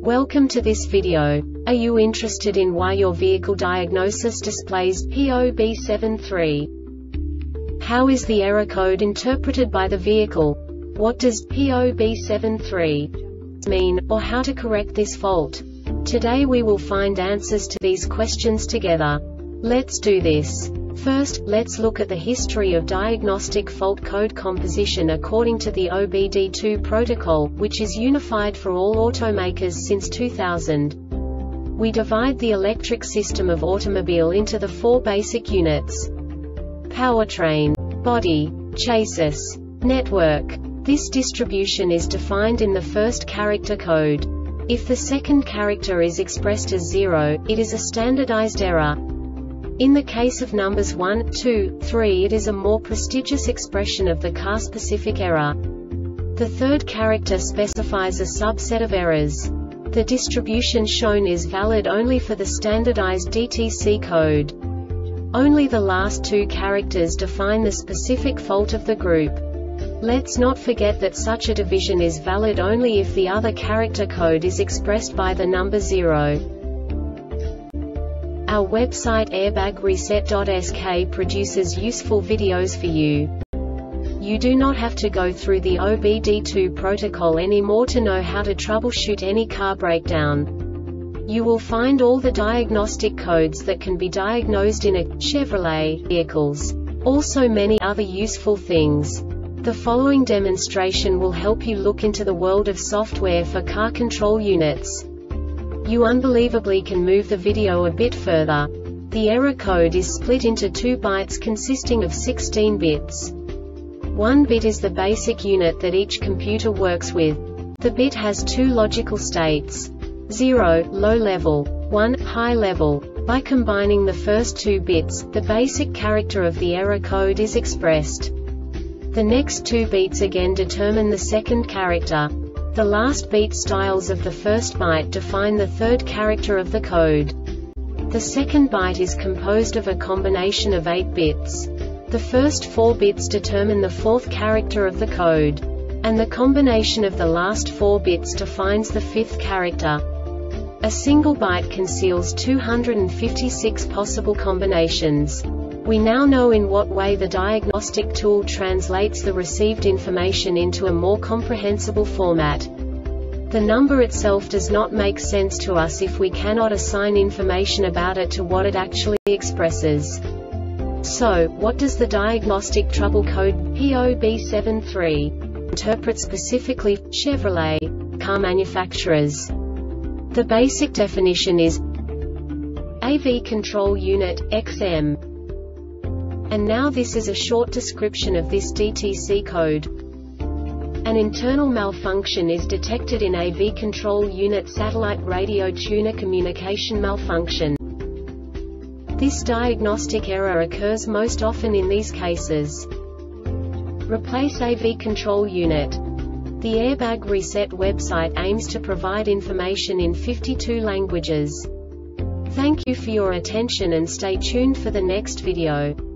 Welcome to this video. Are you interested in why your vehicle diagnosis displays P0B73? How is the error code interpreted by the vehicle? What does P0B73 mean, or how to correct this fault? Today we will find answers to these questions together. Let's do this. First, let's look at the history of diagnostic fault code composition according to the OBD2 protocol, which is unified for all automakers since 2000. We divide the electric system of automobile into the four basic units: powertrain, body, chassis, network. This distribution is defined in the first character code. If the second character is expressed as 0, it is a standardized error. In the case of numbers 1, 2, 3, it is a more prestigious expression of the car-specific error. The third character specifies a subset of errors. The distribution shown is valid only for the standardized DTC code. Only the last two characters define the specific fault of the group. Let's not forget that such a division is valid only if the other character code is expressed by the number 0. Our website airbagreset.sk produces useful videos for you. You do not have to go through the OBD2 protocol anymore to know how to troubleshoot any car breakdown. You will find all the diagnostic codes that can be diagnosed in a Chevrolet vehicles. Also many other useful things. The following demonstration will help you look into the world of software for car control units. You unbelievably can move the video a bit further. The error code is split into 2 bytes consisting of 16 bits. 1 bit is the basic unit that each computer works with. The bit has 2 logical states: 0, low level, 1, high level. By combining the first 2 bits, the basic character of the error code is expressed. The next 2 beats again determine the second character. The last beat styles of the first byte define the third character of the code. The second byte is composed of a combination of 8 bits. The first 4 bits determine the fourth character of the code. And the combination of the last 4 bits defines the fifth character. A single byte conceals 256 possible combinations. We now know in what way the diagnostic tool translates the received information into a more comprehensible format. The number itself does not make sense to us if we cannot assign information about it to what it actually expresses. So, what does the diagnostic trouble code P0B73 interpret specifically for Chevrolet car manufacturers? The basic definition is AV Control Unit, XM. And now this is a short description of this DTC code. An internal malfunction is detected in AV Control Unit satellite radio tuner communication malfunction. This diagnostic error occurs most often in these cases. Replace AV Control Unit. The Airbag Reset website aims to provide information in 52 languages. Thank you for your attention and stay tuned for the next video.